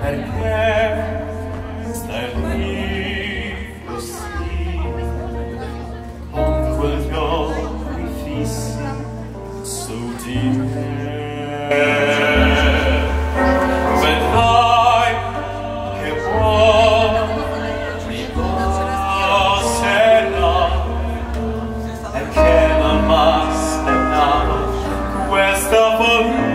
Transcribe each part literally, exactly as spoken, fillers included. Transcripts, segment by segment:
perché stai lì così, con quegli occhi fissi su di me. Vedrai che poi mi passerà e che non m'aspettavo questa follia.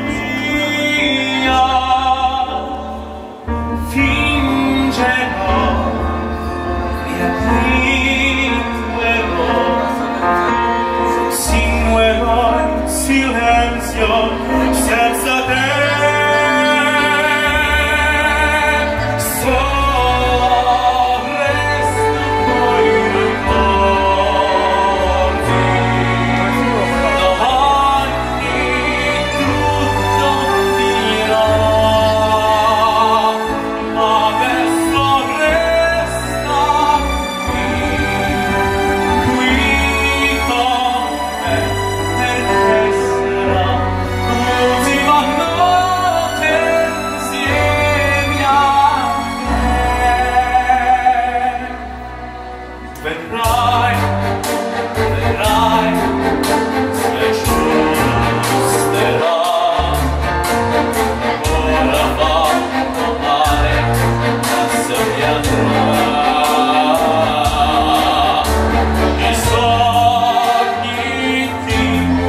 Senza te sovrestano i ricordi, domani tutto finirà, ma adesso resta qui, qui con me, perché sarà l'ultima notte insieme a me. Vedrai, vedrai, se giusterà, ora fatto male, ma se mi andrà. I sogni ti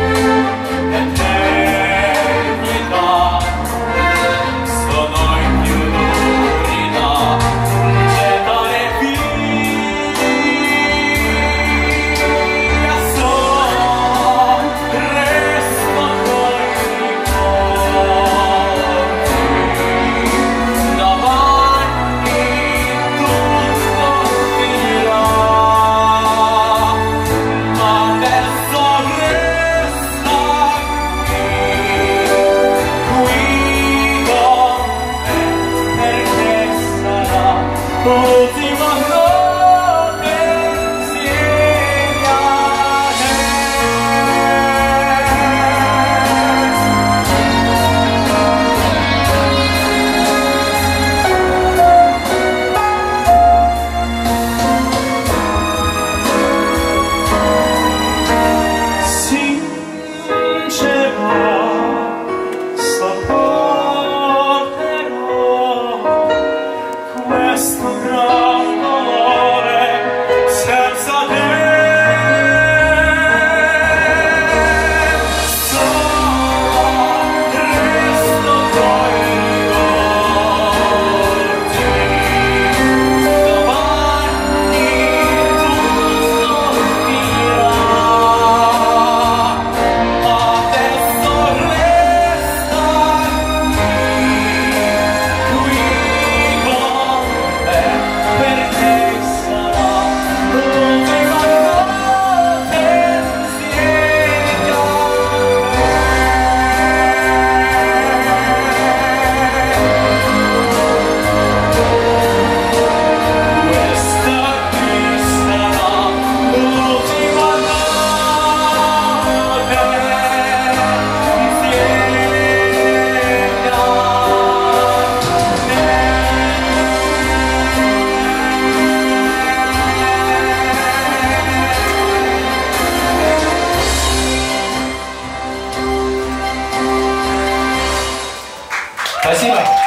l'ultima notte insieme a me. Sincero sopporterò questo gran dolore senza te. Solo resto coi ricordi, domani tutto finirà, ma adesso resta qui, qui perché sarà l'ultima notte insieme a me. Questa qui sarà l'ultima notte insieme a me. Спасибо.